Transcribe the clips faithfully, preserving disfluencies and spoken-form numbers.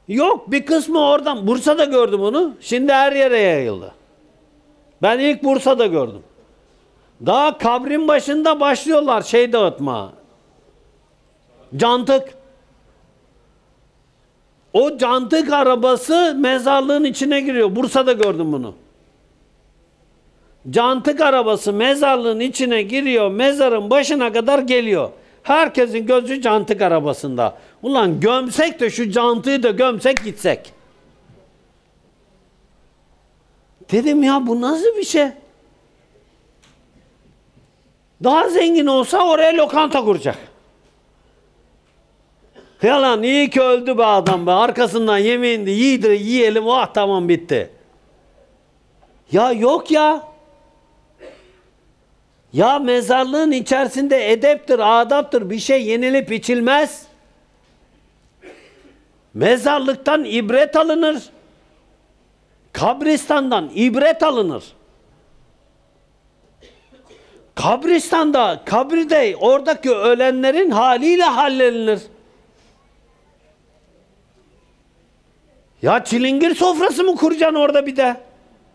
Yok, bir kısmı oradan. Bursa'da gördüm onu. Şimdi her yere yayıldı. Ben ilk Bursa'da gördüm. Daha kabrin başında başlıyorlar şey dağıtma. Cantık. O cantık arabası mezarlığın içine giriyor. Bursa'da gördüm bunu. Cantık arabası mezarlığın içine giriyor. Mezarın başına kadar geliyor. Herkesin gözü cantık arabasında. Ulan gömsek de şu cantığı da gömsek gitsek. Dedim ya bu nasıl bir şey? Daha zengin olsa oraya lokanta kuracak. Yalan, iyi ki öldü be adam be. Arkasından yemeğini de yiğdir, yiyelim. Ah tamam bitti. Ya yok ya. Ya mezarlığın içerisinde edeptir, adaptır. Bir şey yenilip içilmez. Mezarlıktan ibret alınır. Kabristandan ibret alınır. Kabristanda, kabirde oradaki ölenlerin haliyle halledilir. Ya çilingir sofrası mı kuracaksın orada bir de?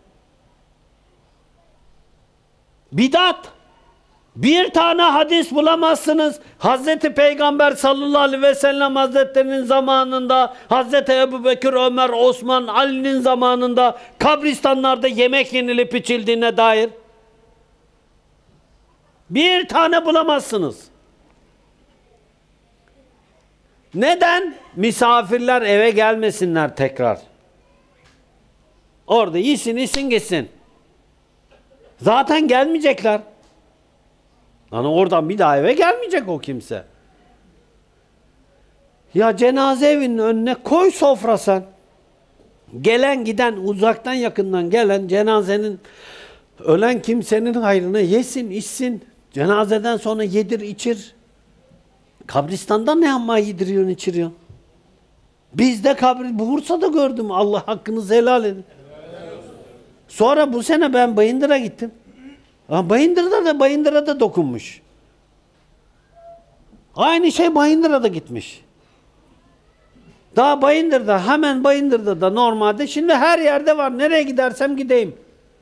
Bidat. Bir tane hadis bulamazsınız. Hazreti Peygamber sallallahu aleyhi ve sellem Hazretlerinin zamanında, Hazreti Ebubekir, Ömer, Osman, Ali'nin zamanında kabristanlarda yemek yenilip içildiğine dair. Bir tane bulamazsınız. Neden? Misafirler eve gelmesinler tekrar. Orada yesin, yesin, gitsin. Zaten gelmeyecekler. Yani oradan bir daha eve gelmeyecek o kimse. Ya cenaze evinin önüne koy sofra sen. Gelen giden, uzaktan yakından gelen cenazenin, ölen kimsenin hayrına yesin, içsin. Cenazeden sonra yedir, içir. Kabristan'da ne amma yediriyorsun, içiriyorsun? Biz de kabri, Bursa'da gördüm. Allah hakkınızı helal edin. Sonra bu sene ben Bayındır'a gittim. Ha, Bayındır'da da Bayındır'a da dokunmuş. Aynı şey Bayındır'a da gitmiş. Daha Bayındır'da, hemen Bayındır'da da normalde, şimdi her yerde var. Nereye gidersem gideyim.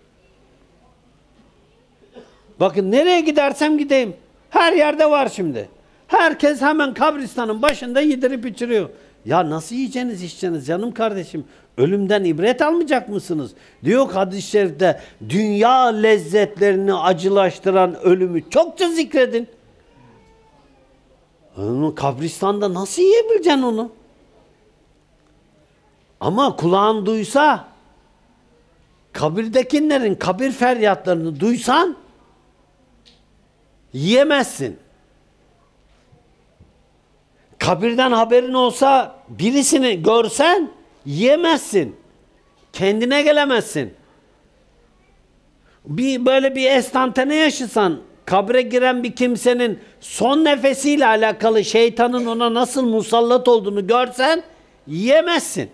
Bakın nereye gidersem gideyim. Her yerde var şimdi. Herkes hemen kabristanın başında yedirip içiriyor. Ya nasıl yiyeceksiniz, içeceksiniz canım kardeşim? Ölümden ibret almayacak mısınız? Diyor hadis-i şerifte, dünya lezzetlerini acılaştıran ölümü çokça zikredin. Onu kabristanda nasıl yiyebileceksin onu? Ama kulağın duysa, kabirdekilerin kabir feryatlarını duysan, yiyemezsin. Kabirden haberin olsa, birisini görsen, yiyemezsin. Kendine gelemezsin. Bir böyle bir estantane yaşasan, kabre giren bir kimsenin son nefesiyle alakalı şeytanın ona nasıl musallat olduğunu görsen, yiyemezsin.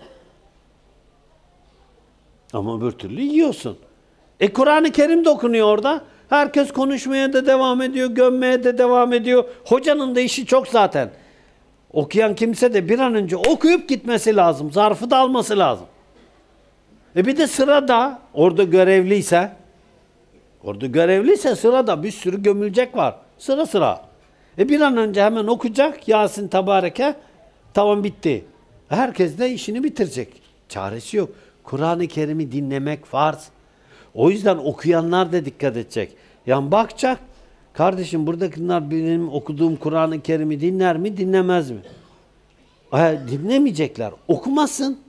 Ama bir türlü yiyorsun. E Kur'an-ı Kerim de okunuyor orada. Herkes konuşmaya da devam ediyor, gömmeye de devam ediyor. Hocanın da işi çok zaten. Okuyan kimse de bir an önce okuyup gitmesi lazım. Zarfı da alması lazım. E bir de sırada orada görevliyse, orada görevliyse sırada bir sürü gömülecek var. Sıra sıra. E bir an önce hemen okuyacak Yasin Tebareke, tamam bitti. Herkes de işini bitirecek. Çaresi yok. Kur'an-ı Kerim'i dinlemek farz. O yüzden okuyanlar da dikkat edecek. Yani bakacak, kardeşim buradakiler benim okuduğum Kur'an-ı Kerim'i dinler mi, dinlemez mi? E, dinlemeyecekler. Okumasın.